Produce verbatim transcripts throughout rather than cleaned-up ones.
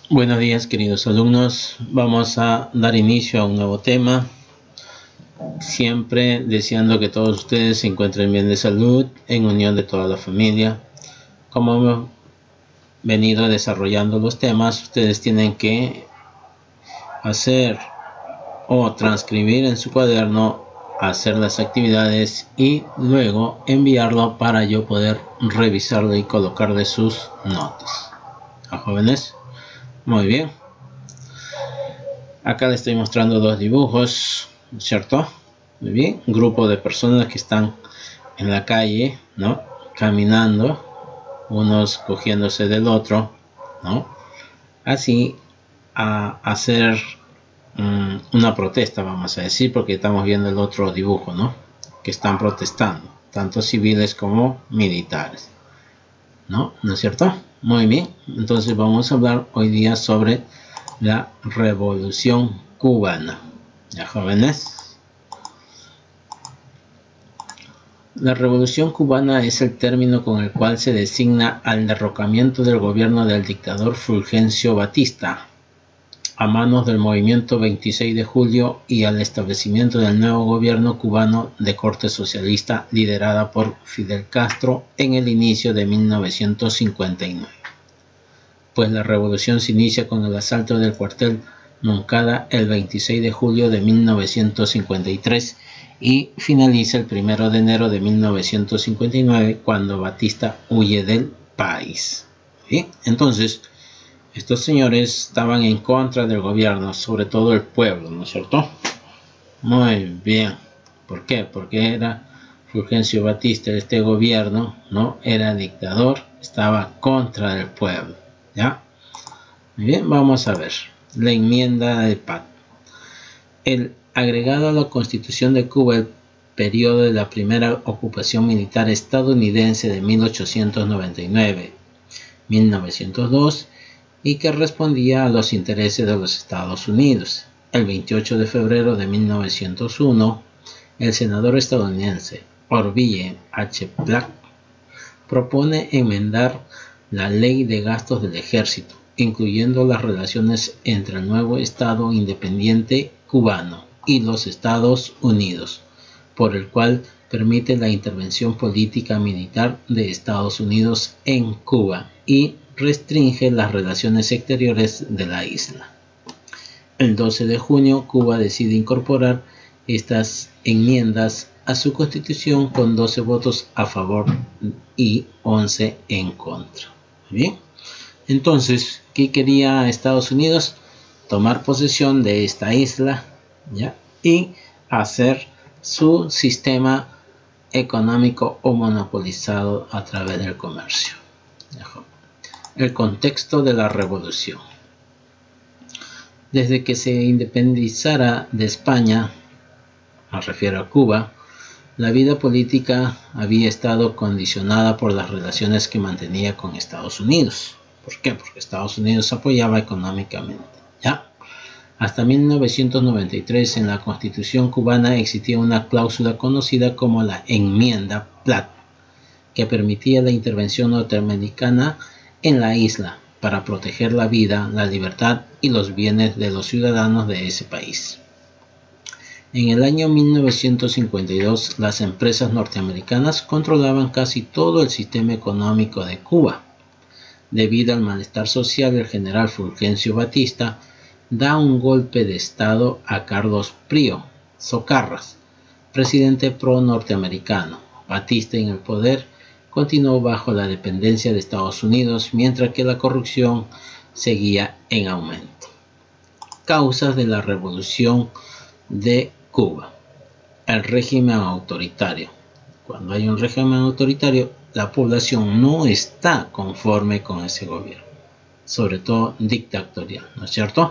Buenos días, queridos alumnos. Vamos a dar inicio a un nuevo tema. Siempre deseando que todos ustedes se encuentren bien de salud, en unión de toda la familia. Como hemos venido desarrollando los temas, ustedes tienen que hacer o transcribir en su cuaderno, hacer las actividades y luego enviarlo para yo poder revisarlo y colocarle sus notas. ¿A jóvenes? Muy bien. Acá les estoy mostrando dos dibujos, ¿cierto? Muy bien. Un grupo de personas que están en la calle, ¿no? Caminando, unos cogiéndose del otro, ¿no? Así a hacer um, una protesta, vamos a decir, porque estamos viendo el otro dibujo, ¿no? Que están protestando, tanto civiles como militares, ¿no? ¿No es cierto? Muy bien. Entonces vamos a hablar hoy día sobre la Revolución Cubana. ¿Ya, jóvenes? La Revolución Cubana es el término con el cual se designa al derrocamiento del gobierno del dictador Fulgencio Batista a manos del movimiento veintiséis de julio y al establecimiento del nuevo gobierno cubano de corte socialista liderada por Fidel Castro en el inicio de mil novecientos cincuenta y nueve. Pues la revolución se inicia con el asalto del cuartel Moncada el veintiséis de julio de mil novecientos cincuenta y tres y finaliza el primero de enero de mil novecientos cincuenta y nueve cuando Batista huye del país. ¿Sí? Entonces, estos señores estaban en contra del gobierno, sobre todo el pueblo, ¿no es cierto? Muy bien. ¿Por qué? Porque era Fulgencio Batista, este gobierno, ¿no? Era dictador, estaba contra el pueblo, ¿ya? Muy bien, vamos a ver. La enmienda de paz. El agregado a la Constitución de Cuba, el periodo de la primera ocupación militar estadounidense de mil ochocientos noventa y nueve a mil novecientos dos, y que respondía a los intereses de los Estados Unidos. El veintiocho de febrero de mil novecientos uno, el senador estadounidense Orville H. Black propone enmendar la Ley de Gastos del Ejército, incluyendo las relaciones entre el nuevo Estado independiente cubano y los Estados Unidos, por el cual permite la intervención política militar de Estados Unidos en Cuba y restringe las relaciones exteriores de la isla. El doce de junio, Cuba decide incorporar estas enmiendas a su constitución con doce votos a favor y once en contra. Bien, entonces, ¿qué quería Estados Unidos? Tomar posesión de esta isla, ¿ya? Y hacer su sistema económico o monopolizado a través del comercio. El contexto de la revolución. Desde que se independizara de España, me refiero a Cuba, la vida política había estado condicionada por las relaciones que mantenía con Estados Unidos. ¿Por qué? Porque Estados Unidos apoyaba económicamente, ¿ya? Hasta mil novecientos noventa y tres en la Constitución cubana existía una cláusula conocida como la Enmienda Platt, que permitía la intervención norteamericana en la isla para proteger la vida, la libertad y los bienes de los ciudadanos de ese país. En el año mil novecientos cincuenta y dos, las empresas norteamericanas controlaban casi todo el sistema económico de Cuba. Debido al malestar social, el general Fulgencio Batista da un golpe de estado a Carlos Prío Socarrás, presidente pro-norteamericano. Batista en el poder continuó bajo la dependencia de Estados Unidos, mientras que la corrupción seguía en aumento. Causas de la Revolución de Cuba. El régimen autoritario. Cuando hay un régimen autoritario, la población no está conforme con ese gobierno, sobre todo dictatorial, ¿no es cierto?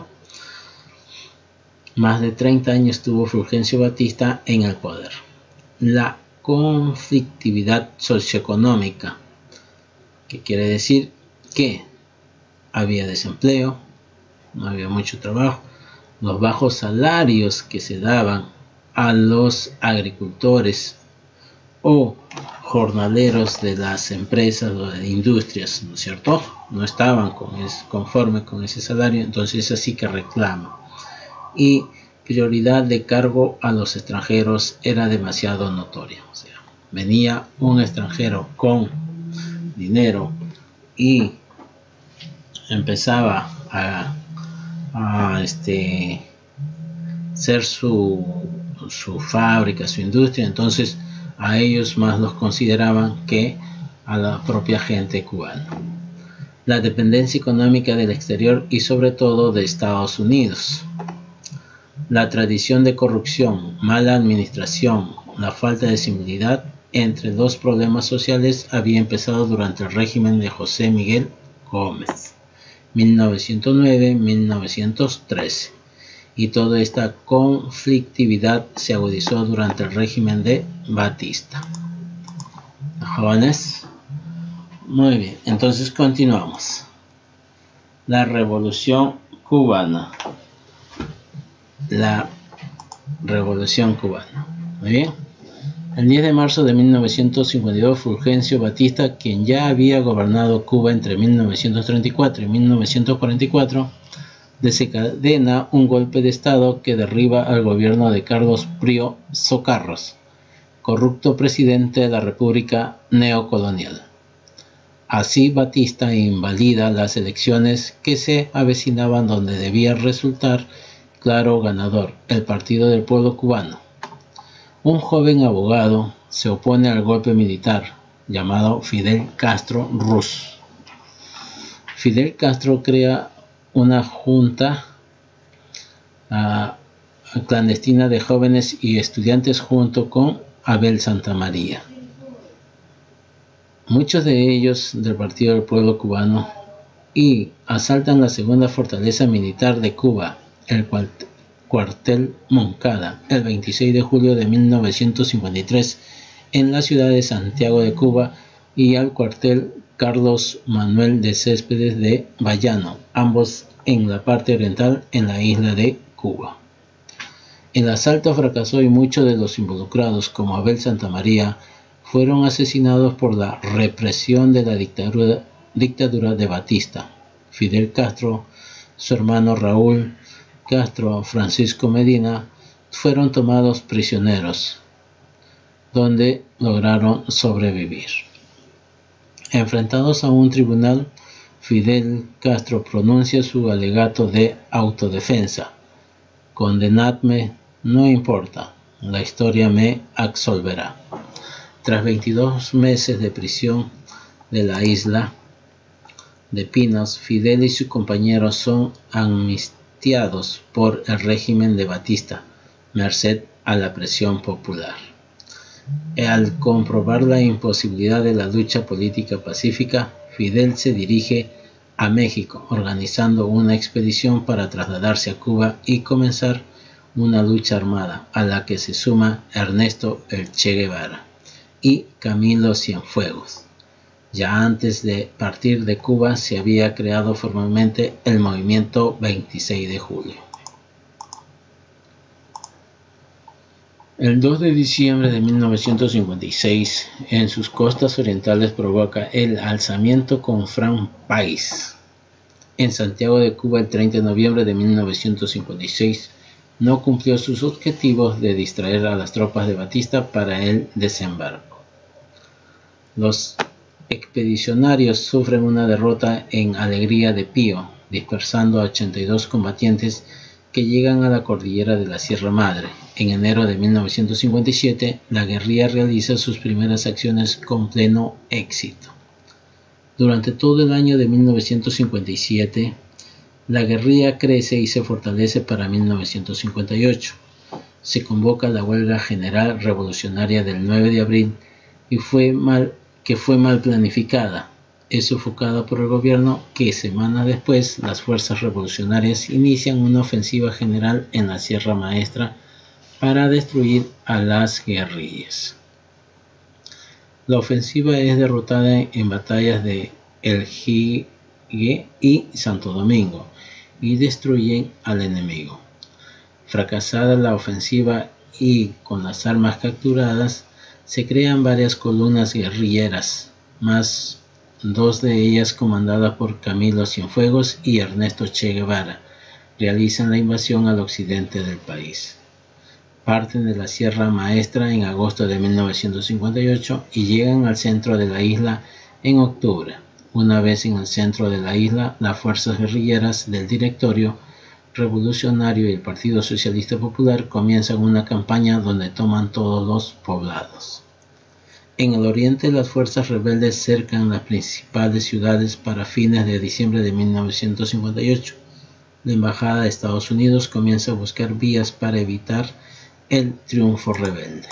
Más de treinta años estuvo Fulgencio Batista en el poder. La conflictividad socioeconómica, que quiere decir que había desempleo, no había mucho trabajo, los bajos salarios que se daban a los agricultores o jornaleros de las empresas o de industrias, ¿no es cierto? no estaban con es, conforme con ese salario, entonces así que reclama. Y prioridad de cargo a los extranjeros era demasiado notoria. O sea, venía un extranjero con dinero y empezaba a, a este, ser su, su fábrica, su industria, entonces a ellos más los consideraban que a la propia gente cubana. La dependencia económica del exterior y sobre todo de Estados Unidos. La tradición de corrupción, mala administración, la falta de civilidad entre los problemas sociales había empezado durante el régimen de José Miguel Gómez, mil novecientos nueve a mil novecientos trece, y toda esta conflictividad se agudizó durante el régimen de Batista. Jóvenes, muy bien, entonces continuamos. La Revolución Cubana. La Revolución Cubana. Muy bien. El diez de marzo de mil novecientos cincuenta y dos, Fulgencio Batista, quien ya había gobernado Cuba entre mil novecientos treinta y cuatro y mil novecientos cuarenta y cuatro, desencadena un golpe de Estado que derriba al gobierno de Carlos Prio Socarrás, corrupto presidente de la República neocolonial. Así Batista invalida las elecciones que se avecinaban, donde debía resultar claro ganador el Partido del Pueblo Cubano. Un joven abogado se opone al golpe militar llamado Fidel Castro Ruz. Fidel Castro crea una junta uh, clandestina de jóvenes y estudiantes junto con Abel Santamaría. Muchos de ellos del Partido del Pueblo Cubano, y asaltan la segunda fortaleza militar de Cuba, el cuartel Moncada, el veintiséis de julio de mil novecientos cincuenta y tres en la ciudad de Santiago de Cuba, y al cuartel Carlos Manuel de Céspedes de Bayano, ambos en la parte oriental en la isla de Cuba. El asalto fracasó y muchos de los involucrados, como Abel Santamaría, fueron asesinados por la represión de la dictadura, dictadura de Batista. Fidel Castro, su hermano Raúl Castro, Francisco Medina, fueron tomados prisioneros, donde lograron sobrevivir. Enfrentados a un tribunal, Fidel Castro pronuncia su alegato de autodefensa: condenadme, no importa, la historia me absolverá. Tras veintidós meses de prisión de la isla de Pinos, Fidel y sus compañeros son amnistiados por el régimen de Batista, merced a la presión popular. Al comprobar la imposibilidad de la lucha política pacífica, Fidel se dirige a México, organizando una expedición para trasladarse a Cuba y comenzar una lucha armada, a la que se suma Ernesto el Che Guevara y Camilo Cienfuegos. Ya antes de partir de Cuba se había creado formalmente el movimiento veintiséis de julio. El dos de diciembre de mil novecientos cincuenta y seis, en sus costas orientales, provoca el alzamiento con Frank Páez. En Santiago de Cuba, el treinta de noviembre de mil novecientos cincuenta y seis, no cumplió sus objetivos de distraer a las tropas de Batista para el desembarco. Los expedicionarios sufren una derrota en Alegría de Pío, dispersando a ochenta y dos combatientes que llegan a la cordillera de la Sierra Madre. En enero de mil novecientos cincuenta y siete, la guerrilla realiza sus primeras acciones con pleno éxito. Durante todo el año de mil novecientos cincuenta y siete, la guerrilla crece y se fortalece. Para mil novecientos cincuenta y ocho, se convoca la huelga general revolucionaria del nueve de abril y fue mal, que fue mal planificada. Es sofocada por el gobierno, que semanas después las fuerzas revolucionarias inician una ofensiva general en la Sierra Maestra para destruir a las guerrillas. La ofensiva es derrotada en batallas de El Jigue y Santo Domingo y destruyen al enemigo. Fracasada la ofensiva y con las armas capturadas, se crean varias columnas guerrilleras más dos de ellas comandadas por Camilo Cienfuegos y Ernesto Che Guevara, realizan la invasión al occidente del país. Parten de la Sierra Maestra en agosto de mil novecientos cincuenta y ocho y llegan al centro de la isla en octubre. Una vez en el centro de la isla, las fuerzas guerrilleras del Directorio Revolucionario y el Partido Socialista Popular comienzan una campaña donde toman todos los poblados. En el oriente, las fuerzas rebeldes cercan las principales ciudades para fines de diciembre de mil novecientos cincuenta y ocho. La Embajada de Estados Unidos comienza a buscar vías para evitar el triunfo rebelde.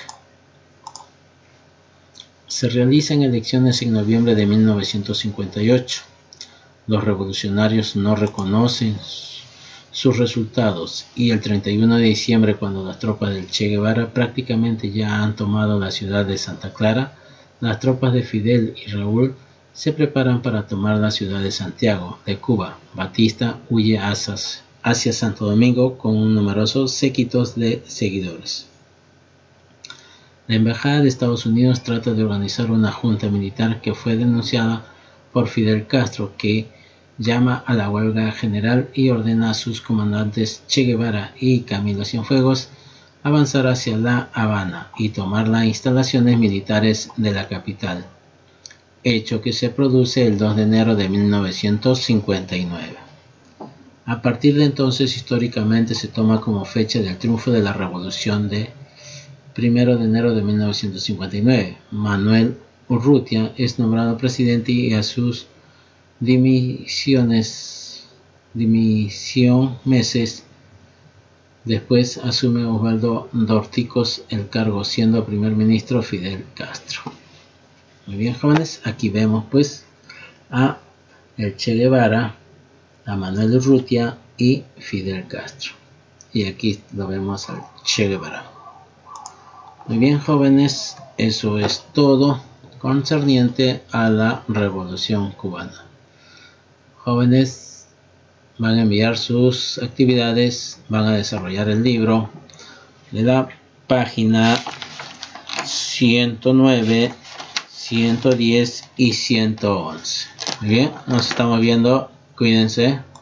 Se realizan elecciones en noviembre de mil novecientos cincuenta y ocho. Los revolucionarios no reconocen sus resultados y el treinta y uno de diciembre, cuando las tropas del Che Guevara prácticamente ya han tomado la ciudad de Santa Clara, las tropas de Fidel y Raúl se preparan para tomar la ciudad de Santiago de Cuba. Batista huye hacia, hacia Santo Domingo con un numeroso séquito de seguidores. La Embajada de Estados Unidos trata de organizar una junta militar que fue denunciada por Fidel Castro, que llama a la huelga general y ordena a sus comandantes Che Guevara y Camilo Cienfuegos avanzar hacia La Habana y tomar las instalaciones militares de la capital, hecho que se produce el dos de enero de mil novecientos cincuenta y nueve. A partir de entonces, históricamente se toma como fecha del triunfo de la revolución de primero de enero de mil novecientos cincuenta y nueve. Manuel Urrutia es nombrado presidente y a sus dimisiones, dimisión meses después asume Osvaldo Dorticos el cargo, siendo primer ministro Fidel Castro. Muy bien, jóvenes, aquí vemos pues a el Che Guevara, a Manuel Urrutia y Fidel Castro. Y aquí lo vemos al Che Guevara. Muy bien, jóvenes, eso es todo concerniente a la Revolución Cubana. Jóvenes, van a enviar sus actividades, van a desarrollar el libro de la página ciento nueve, ciento diez y ciento once. Muy bien, nos estamos viendo, cuídense.